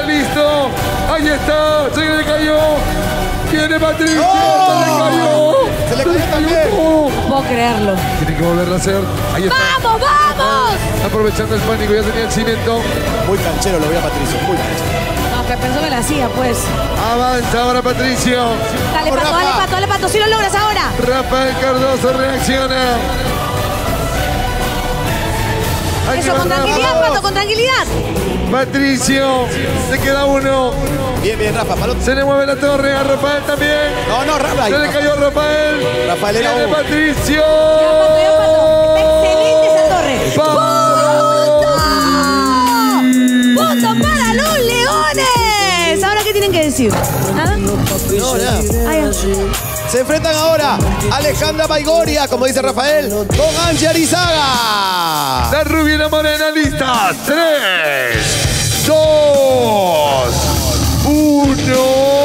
listo. Ahí está, se le cayó. Viene Patricio, ¡Oh! se le cayó. Se le cayó también. ¡Oh! No puedo creerlo. Tiene que volverlo a hacer. Ahí está. ¡Vamos, vamos! Aprovechando el pánico, ya tenía el cimiento. Muy canchero lo veo a Patricio, muy canchero. No, que pensó que la hacía, pues. Avanza ahora Patricio. Dale, Vamos, Pato, Rafa. dale, Pato, dale, Pato. Si lo logras ahora. Rafael Cardoso reacciona. Aquí Eso, va con Rafa. tranquilidad, Pato, con tranquilidad. Patricio, se queda uno. Bien, bien, Rafa. Palo. Se le mueve la torre a Rafael también. No, Rafa. Se le cayó a Rafael. Rafael era Viene uno. Patricio. Ya, Pato, ya, Pato. Está excelente esa torre. ¡Punto! ¡Punto para los Leones! ¿Ahora qué tienen que decir? ¿Nada? No, nada. Ah, ya. Se enfrentan ahora Alejandra Baigorria, como dice Rafael, con Angie Arizaga. La rubia y la morena listas. 3, 2, 1.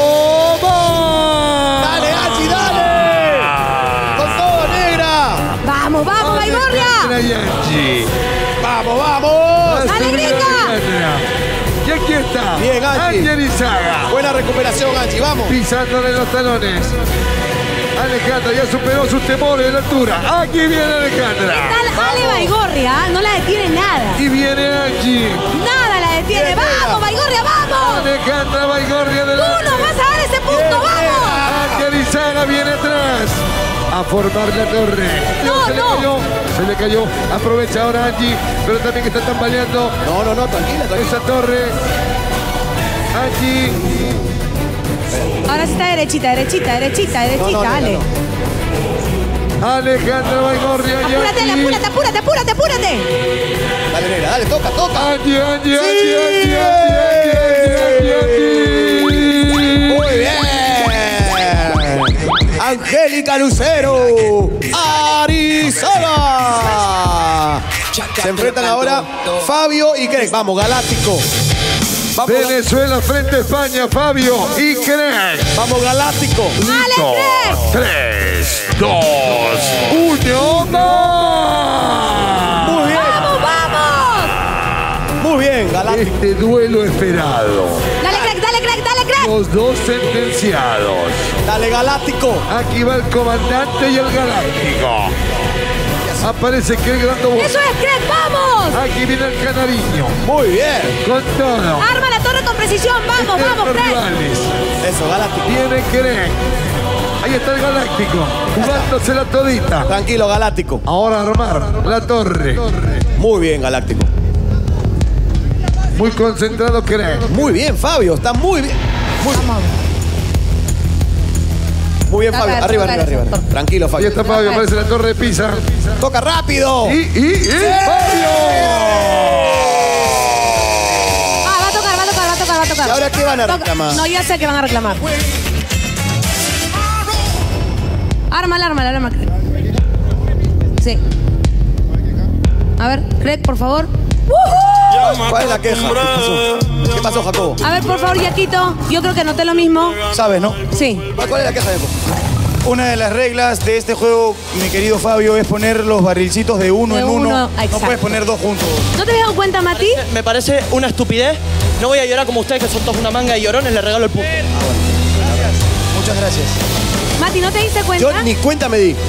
Dale, Angie, dale. Con todo, negra. ¡Vamos, vamos, Baigorria! Angie. Vamos, vamos. La ¡Dale, rubia gringa! Alejandra. Y aquí está. Bien, Angie. Angie Arizaga. Buena recuperación, Angie, vamos. Pisándole los talones. Alejandra ya superó sus temores de la altura. Aquí viene Alejandra. Está Ale Baigorria, no la detiene nada. Y viene Angie. Nada la detiene. Bien, ¡Vamos, nega. Baigorria, vamos! Alejandra Baigorria de ¡Tú no vas a dar ese punto, Bien, vamos! Angie Arizaga viene atrás. A formar la torre. No, se le no. cayó. Se le cayó. Aprovecha ahora Angie. Pero también que está tambaleando No, tranquila, tranquila. esa torre. Angie. Ahora sí está derechita, derechita, derechita, derechita, No, Ale. Alejandra Baigorria. y Apúrate, Ale, Angie. apúrate, apúrate, apúrate, apúrate. Dale, negra, dale, toca, toca. Angie, Angie, Sí. Angie, Angie, Angie. Muy bien. Angélica Lucero, Arizaga. Se enfrentan ahora Fabio y Greg. Vamos, Galáctico. Vamos, Venezuela frente a España, Fabio y Craig. vamos, Galáctico. ¡Ale, Craig! 3, 2, 1, ¡más! Muy bien, ¡Vamos, vamos! muy bien, Galáctico. Este duelo esperado. Dale, Craig, dale, Craig, dale, Craig. Los dos sentenciados. Dale, Galáctico. Aquí va el comandante y el galáctico. Aparece Craig dando vueltas. ¡Eso es, Craig, vamos! Aquí viene el canariño. Muy bien. Con todo. Arma la torre con precisión, vamos, vamos, Eternos Craig. rivales. Eso, Galáctico. Viene Craig. Ahí está el galáctico. Jugándosela todita. Tranquilo, Galáctico. Ahora armar la torre. Muy bien, Galáctico. Muy concentrado Craig. Muy bien, Fabio. Está muy bien. Muy bien, Fabio. Toca, Arriba, toca, arriba, arriba. toca. Tranquilo, Ahí Fabio. está Fabio, aparece la torre de Pisa. Toca rápido. Y Fabio. Ah, va a tocar, va a tocar, va a tocar, va a tocar. ¿Y ahora qué van a Toca. reclamar? No, ya sé que van a reclamar. Ármala, ármala, ármala, Craig. Sí. A ver, Craig, por favor. ¿Cuál es la queja? ¿Qué pasó? ¿Qué pasó, Jacobo? A ver, por favor, Yaquito. Yo creo que noté lo mismo. ¿Sabes, no? Sí. ¿Cuál es la queja, Jacobo? Una de las reglas de este juego, mi querido Fabio, es poner los barrilcitos de uno De en uno. uno, No exacto. puedes poner dos juntos. ¿No te habías dado cuenta, Mati? Me parece una estupidez. No voy a llorar como ustedes, que son todos una manga de llorones. Le regalo el punto. Muchas gracias. Mati, ¿no te diste cuenta? Yo ni cuenta me di.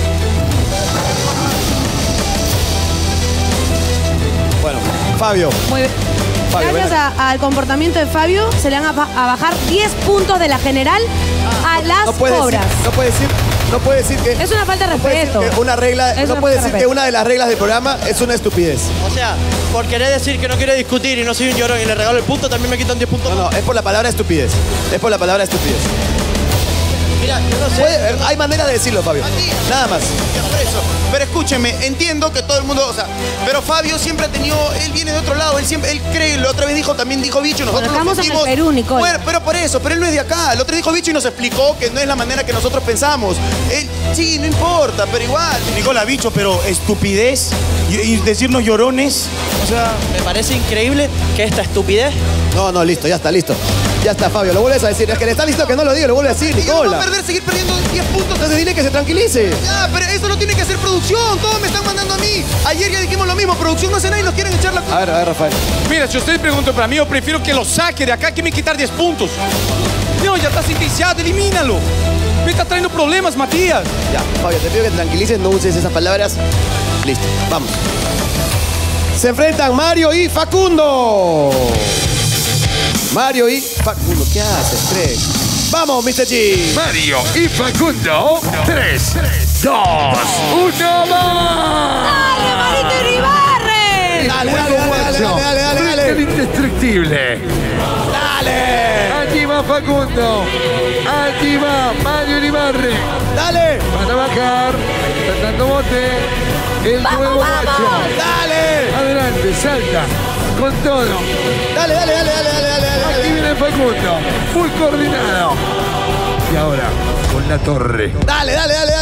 Bueno, Fabio. Muy bien. Fabio, Gracias ven al comportamiento de Fabio, se le van a bajar 10 puntos de la general a las No puede cobras. decir, no puede decir que. Es una falta de no puede decir respeto. que una regla, Es no una puede falta de decir que respeto. una de las reglas del programa es una estupidez. O sea, por querer decir que no quiere discutir y no soy un llorón y le regalo el punto, también me quitan 10 puntos. No, es por la palabra estupidez. Es por la palabra estupidez. Mira, yo no sé. Hay manera de decirlo, Fabio. Nada más. Por eso. Pero escúchenme, entiendo que todo el mundo, o sea, pero Fabio siempre ha tenido, él viene de otro lado, él cree, la otra vez dijo, también dijo bicho, nosotros Bueno, lo estamos en el sentimos. Perú, Nicole. Bueno, pero por eso, pero él no es de acá, el otro dijo bicho y nos explicó que no es la manera que nosotros pensamos. Él, sí, no importa, pero igual. Nicola, bicho, pero estupidez y decirnos llorones, o sea... Me parece increíble que esta estupidez No, listo, ya está, listo. Ya está, Fabio, lo vuelves a decir. Es que le está diciendo que no lo diga, lo vuelve a decir, Y no va a Nicola. perder, seguir perdiendo 10 puntos. Entonces dile que se tranquilice. Ya, pero eso no tiene que hacer producción. Todos me están mandando a mí. Ayer ya dijimos lo mismo. Producción no hace nada y nos quieren echar la... A ver, Rafael. Mira, si usted pregunta para mí, yo prefiero que lo saque de acá que me quitar 10 puntos. No, ya está sentenciado, elimínalo. Me está trayendo problemas, Matías. Ya, Fabio, te pido que te tranquilices, no uses esas palabras. Listo, vamos. Se enfrentan Mario y Facundo. Mario y Facundo, ¿qué haces, Craig? Vamos, Mr. G. Mario y Facundo. 3, 2, 1, más. ¡Dale, Marito Iribarren! Dale. El indestructible. Dale. Allí va Facundo. Allí va Mario Iribarren. Dale. Van a bajar. Ahí están dando bote. El ¡Vamos, nuevo vamos! macho. Dale. Adelante, salta. Con todo. Dale. Aquí viene Facundo. Muy coordinado. Y ahora, con la torre. Dale.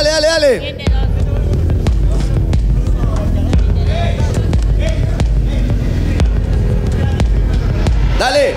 Dale.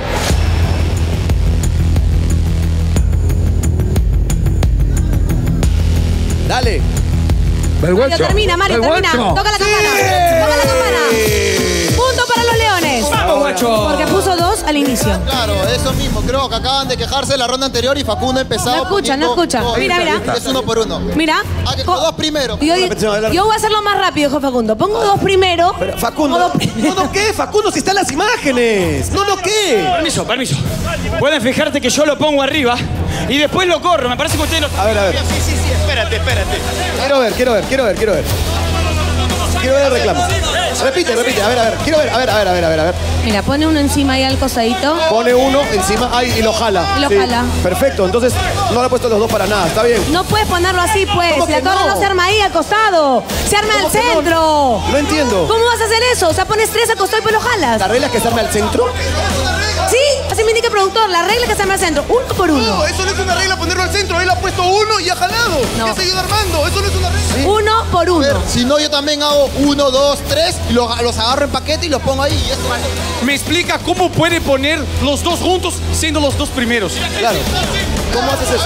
Dale. Mario, termina, Mario, termina. Toca la campana. Toca la campana. Punto para los Leones. ¡Vamos, guacho! Porque puso 2 al inicio. Claro, eso mismo. Creo que acaban de quejarse de la ronda anterior y Facundo ha empezado. No escucha, no escucha. Mira. Es 1 por 1. Mira. Ah, que con 2 primero. Yo voy a hacerlo más rápido, dijo Facundo. Pongo 2 primero. Pero, Facundo. ¿No qué? Facundo, si están las imágenes. No, qué. Permiso. Pueden fijarte que yo lo pongo arriba y después lo corro. Me parece que ustedes lo... A ver. Sí, espérate. Quiero ver. Quiero ver el reclamo. Repite. A ver. Quiero ver. A ver. Mira, pone uno encima ahí al costadito. Pone uno encima y lo jala. Y lo Sí. jala. Perfecto. Entonces, no le he puesto los dos para nada. Está bien. No puedes ponerlo así, pues. ¿Cómo La que torre no? no se arma ahí al costado. Se arma al ¿Cómo que no? centro. No entiendo. ¿Cómo vas a hacer eso? O sea, pones 3 al costado y pues lo jalas. ¿La regla es que se arme al centro? Sí, así me indica el productor. La regla es que se arma al centro. 1 por 1. No, eso no es una regla ponerlo al centro. Él ha puesto 1 y ha jalado. No. Y ha seguido armando. Eso no es una regla. 1 por 1. Si no, yo también hago 1, 2, 3 y los agarro en paquete y los pongo ahí. Y eso Me explica cómo puede poner los dos juntos siendo los dos primeros. Claro. ¿Cómo haces eso?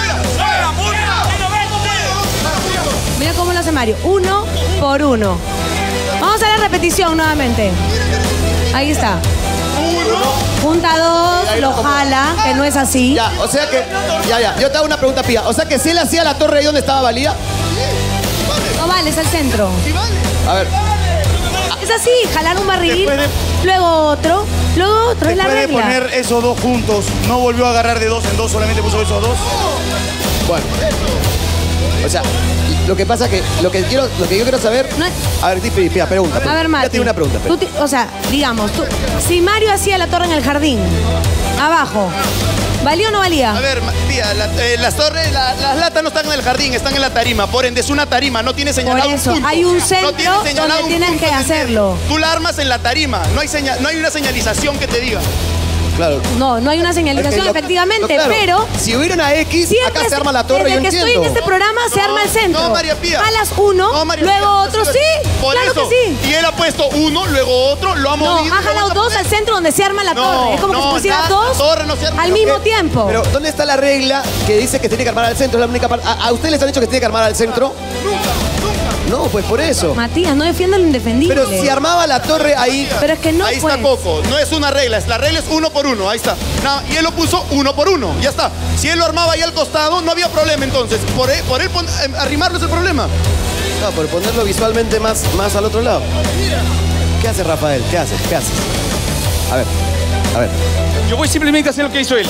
Mira cómo lo hace Mario. 1 por 1. Vamos a la repetición nuevamente. Ahí está. Junta 2, lo jala, que no es así. Ya, o sea que... Ya. Yo te hago una pregunta, Pía. O sea que si él hacía la torre ahí donde estaba Valía... No vale, es al centro. A ver. Es así, jalar un barril, Después de- luego otro, es la Después de regla. poner esos dos juntos, no volvió a agarrar de 2 en 2, solamente puso esos dos. Bueno. O sea, lo que pasa que... Lo que yo quiero saber... No- A ver, Pía, pregunta. A ver, Mati. Ya tiene una pregunta. Tú o sea, digamos, si Mario hacía la torre en el jardín, abajo, ¿valía o no valía? A ver, tía, las torres, las latas no están en el jardín, están en la tarima. Por ende, es una tarima, no tiene señalado Por eso, un punto. hay un centro No tiene señalado donde un tienes punto que en el medio. hacerlo. Tú la armas en la tarima, no hay una señalización que te diga. Claro. No hay una señalización, Es que efectivamente, no, claro. pero... Si hubiera una X, Siempre acá se arma la torre, desde yo que entiendo. estoy en este programa se arma el centro. No, María Pía. Jalas uno, No, María luego Pía, otro, no, sí. Por Claro eso. que sí. Y él ha puesto 1, luego otro, lo ha No, movido. ha jalado 2 al centro donde se arma la torre. Es como que si pusiera la 2 torre no se arma. al mismo tiempo. Pero, ¿dónde está la regla que dice que tiene que armar al centro? Es la única parte. ¿A ustedes les han dicho que tiene que armar al centro? No, pues por eso. Matías, no defienda lo indefendible. Pero si armaba la torre ahí... Pero es que no Ahí pues. está Coco, no es una regla, la regla es 1 por 1, ahí está. Y él lo puso 1 por 1, ya está. Si él lo armaba ahí al costado, no había problema entonces. Por él arrimarlo es el problema. No, por ponerlo visualmente más al otro lado. ¿Qué hace Rafael? ¿Qué haces? A ver. Yo voy simplemente a hacer lo que hizo él.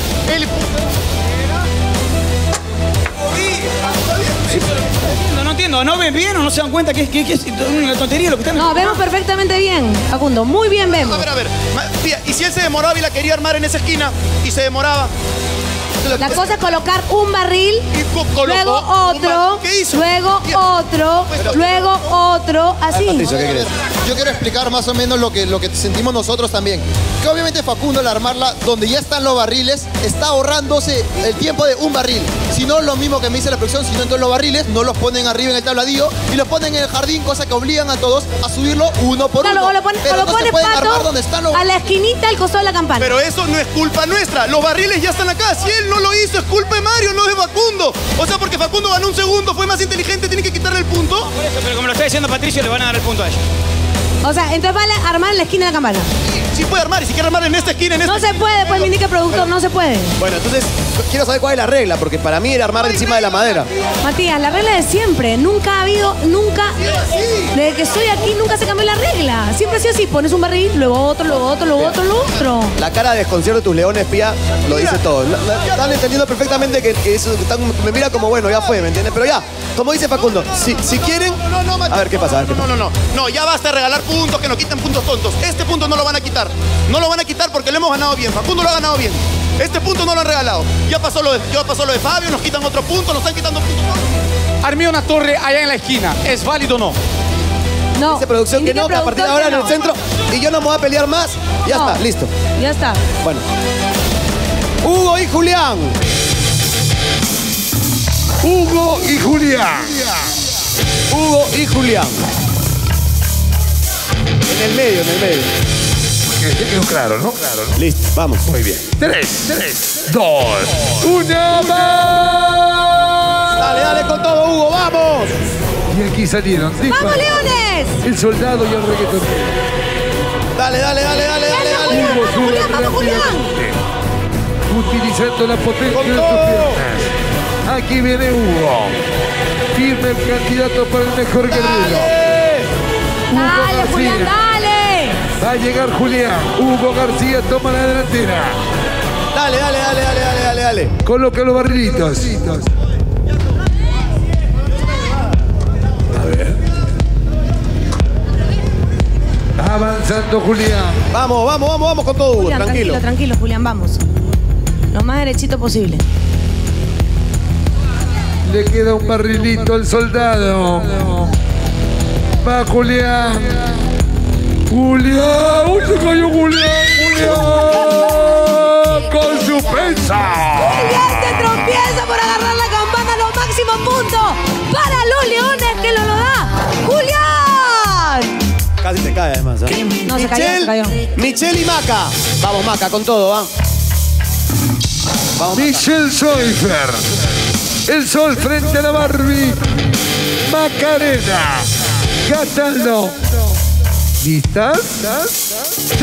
No entiendo, ¿no ven bien o no se dan cuenta que es una tontería lo que están No, vemos perfectamente bien, Facundo. Muy bien vemos. A ver. Tía, y si él se demoraba y la quería armar en esa esquina y se demoraba. La cosa es colocar un barril, colocó luego un otro, ¿Qué hizo? luego Tía, otro, luego otro, así. Patricio, ¿qué crees? yo quiero explicar más o menos lo que sentimos nosotros también. Que obviamente Facundo al armarla, donde ya están los barriles, está ahorrándose el tiempo de un barril. Si no, lo mismo que me dice la producción, si no, entonces los barriles no los ponen arriba en el tabladillo y los ponen en el jardín, cosa que obligan a todos a subirlo uno por uno. Pero no se pueden armar donde están los... a la esquinita al costado de la campana. Pero eso no es culpa nuestra. Los barriles ya están acá. Si él no lo hizo, es culpa de Mario, no de Facundo. O sea, porque Facundo ganó un segundo, fue más inteligente, tiene que quitarle el punto. Por eso, pero como lo está diciendo Patricio, le van a dar el punto a ella. O sea, entonces vale armar en la esquina de la campana. Sí puede armar, y si quiere armar en esta esquina, en esta No se puede, pues me indica productor, no se puede. Bueno, entonces quiero saber cuál es la regla, porque para mí era armar encima de la madera. Matías, la regla de siempre. Nunca ha habido, nunca, desde que estoy aquí, nunca se cambió la regla. Siempre ha sido así, pones un barril, luego otro, luego otro, luego otro, luego otro. La cara de desconcierto de tus leones, Pía, lo dice todo. Están entendiendo perfectamente que eso, me mira como, bueno, ya fue, ¿me entiendes? Pero ya, como dice Facundo, si quieren... A ver, ¿qué pasa? No, ya basta de regalar puntos, que nos quiten puntos tontos. Este punto no lo van a quitar. No lo van a quitar porque lo hemos ganado bien. Facundo lo ha ganado bien. Este punto no lo han regalado. Ya pasó lo de Fabio, nos quitan otro punto, nos están quitando puntos. Armé una torre allá en la esquina. ¿Es válido o no? No. Dice producción que no, que a partir de ahora en el centro y yo no me voy a pelear más. Ya está, listo. Ya está. Bueno. Hugo y Julián. Hugo y Julián. Hugo y Julián. En el medio. Ya quedó claro, ¿no? Claro, ¿no? Listo, vamos. Muy bien. 3, 2, 1 más. Dale con todo, Hugo, vamos. Y aquí salieron. ¡Vamos, Leones! El soldado y el reggaetonero. Dale. Hugo sube rápidamente, utilizando la potencia de sus piernas. Aquí viene Hugo. Firme el candidato para el mejor guerrero. Dale, Julián, dale. Va a llegar Julián. Hugo García toma la delantera. Dale. Coloca los barrilitos. A ver. Avanzando Julián. Vamos con todo, Hugo. Julián, tranquilo, Julián, vamos. Lo más derechito posible. Le queda un barrilito al soldado. Va Julián. ¡Uy, se cayó Julián! ¡Con su pesa! Julián se tropieza por agarrar la campana a los máximos puntos para los Leones, que lo da Julián. Casi se cae además. No, se cayó. Michelle y Maca. Vamos, Maca, con todo, ¿va? Vamos, Michelle Soifer. El sol frente a la Barbie. Macarena. Cataldo. ¿Listas? 3,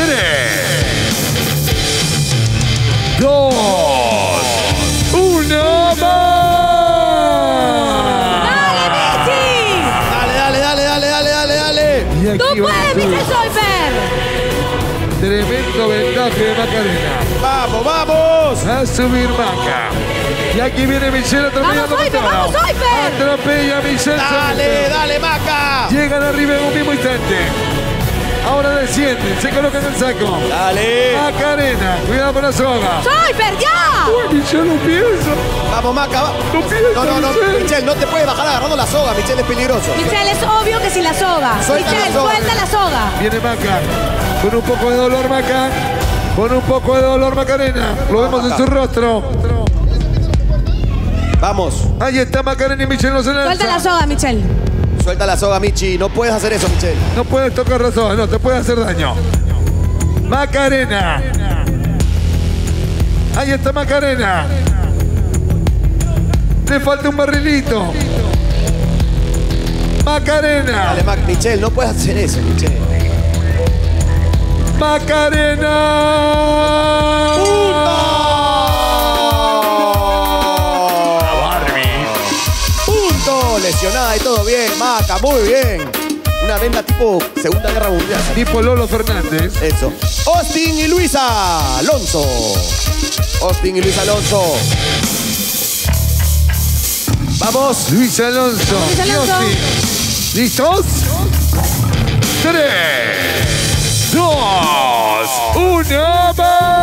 2, 1 más. ¡Dale, Michi! Dale. ¡Tú puedes, Michelle Soifer! Tremendo vendaje de Macarena. ¡Vamos! A subir Maca. Y aquí viene Michelle atropellando. ¡Vamos, Soifer! Atropella a Michelle. Dale, Maca. Llegan arriba en un mismo instante. Ahora descienden, se colocan en el saco. Dale. Macarena, cuidado con la soga. ¡Soifer, ya! Uy, Michelle no piensa. Vamos, Maca. No piensa, No, Michelle, no te puedes bajar agarrando la soga. Michelle es peligroso. Michelle, es obvio que si la soga. Suelta la Michelle, soga. suelta la soga. Viene Maca. Con un poco de dolor, Maca. Con un poco de dolor, Macarena. Lo vemos en su rostro. Vamos. Ahí está Macarena y Michelle no se lanza. Suelta la soga, Michelle. Suelta la soga, Michi. No puedes hacer eso, Michelle. No puedes tocar la soga, no, te puede hacer daño. Macarena. Ahí está Macarena. Le falta un barrilito. Macarena. Dale, Michelle, no puedes hacer eso, Michelle. Macarena. Punto. Lesionada y todo bien, Maca, muy bien. Una venda tipo Segunda Guerra Mundial. Tipo Lolo Fernández. Eso. Austin y Luisa Alonso. Vamos. Luis Alonso. ¿Listos? 3, 2, 1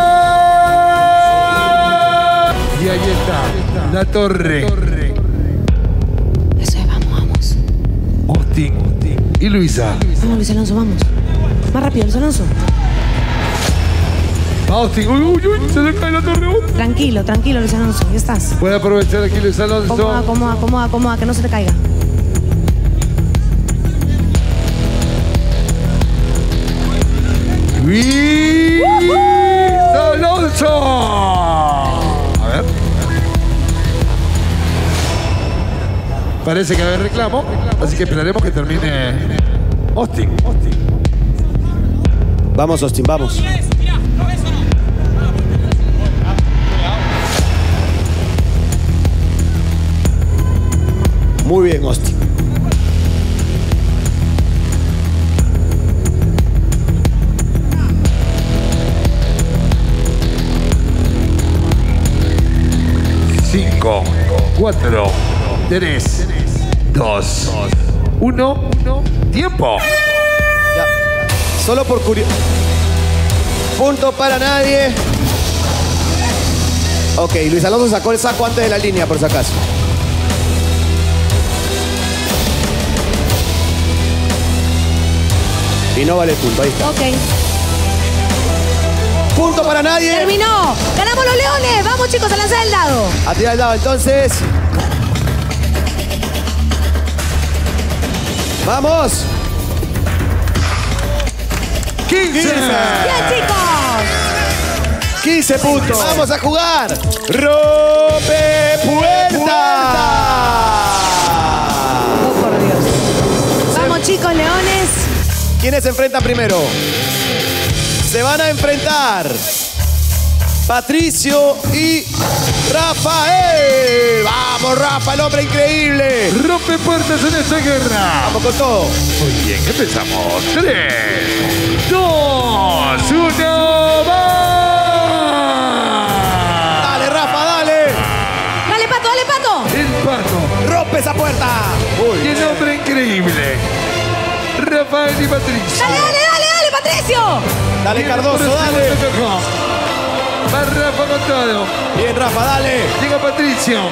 más. Y ahí está la torre. Eso es, vamos. Austin y Luisa. Vamos, Luis Alonso, vamos. Más rápido, Luis Alonso. Austin. Uy, se le cae la torre. Tranquilo, Luis Alonso, ya estás. Puede aprovechar aquí Luis Alonso. Acomoda, que no se te caiga. Luis Alonso. A ver. Parece que va a haber reclamo, así que esperaremos que termine Austin. Vamos, Austin, vamos. Muy bien, Austin. Cinco, 4, 3, 2, 1. ¡Tiempo! Ya. Solo por curiosidad. Punto para nadie. Ok, Luis Alonso sacó el saco antes de la línea, por si acaso. Y no vale punto, ahí está. Ok. Punto para nadie. Terminó. Ganamos los leones. Vamos, chicos, a lanzar el dado. A tirar el dado, entonces. ¡Vamos! 15. Bien, chicos. 15 puntos. Vamos a jugar. ¡Rompe puerta! Oh, por Dios. Vamos, chicos, leones. ¿Quiénes se enfrentan primero? Se van a enfrentar Patricio y Rafael. ¡Vamos, Rafa, el hombre increíble! Rompe puertas en esta guerra. Vamos con todo. Muy bien, empezamos. 3, 2, 1, ¡va! Dale, Rafa, dale. Dale, Pato, dale, Pato. El Pato. Rompe esa puerta. Y el hombre increíble. Rafael y Patricio. Dale, Patricio. Dale, Cardoso, dale. Va Rafa con todo. Bien, Rafa, dale. Llega Patricio.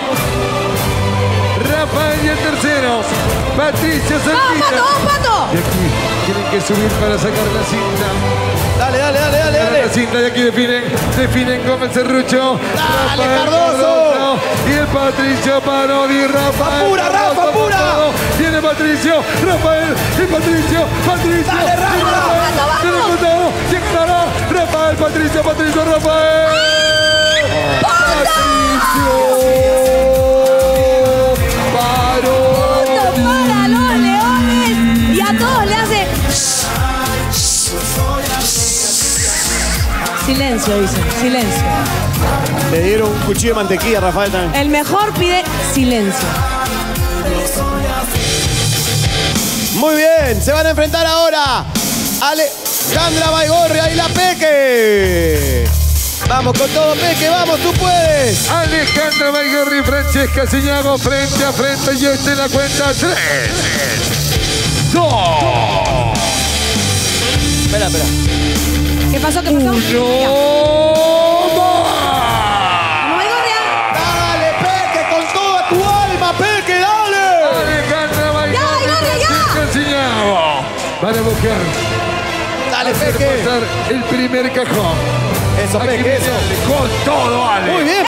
Rafael y el tercero. Patricio cerquita. ¡Vamos, Pato! Y aquí tienen que subir para sacar la cinta. Dale. La cinta y aquí definen Gómez Serrucho. Dale, Rafael Cardoso. Y el Patricio Parodi, Rafael. Apura, Rafa, Cardoso, apura. Viene Patricio, Rafael y Patricio. Dale, Rafa. Vamos. Tiene contado. Llegará Rafael, Patricio, Rafael. Patricio. Punto para los leones. Y a todos le hace... Silencio, dicen. Silencio. Le dieron un cuchillo de mantequilla, Rafael, también. El mejor pide silencio. Muy bien, se van a enfrentar ahora Alejandra Baigorria y la Peque. Vamos con todo, Peque, vamos, tú puedes. Alejandra Baigorria y Francesca Ciñago frente a frente. Y esta es la cuenta. 3, 2. Espera. ¿Qué pasó? Ya. ¡No! Baigorria. Dale, Peque, con toda tu alma, Peque, dale. Alejandra Baigorria y Francesca Ciñago van a buscar. Dale, hacer Peque. pasar el primer cajón. Eso, Aquí Peque, viene eso. con todo, Ale. Muy bien.